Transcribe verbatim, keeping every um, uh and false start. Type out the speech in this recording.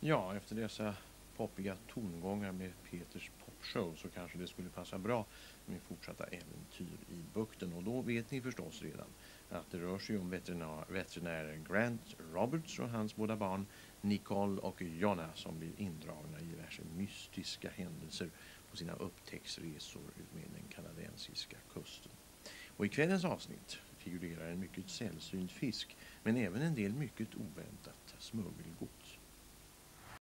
Ja, efter dessa poppiga tongångar med Peters popshow så kanske det skulle passa bra med fortsatta äventyr i bukten. Och då vet ni förstås redan att det rör sig om veterinär, veterinär Grant Roberts och hans båda barn Nicole och Jonna som blir indragna i diverse mystiska händelser på sina upptäcktsresor utmed den kanadensiska kusten. Och i kvällens avsnitt figurerar en mycket sällsynt fisk men även en del mycket oväntat smuggelgods.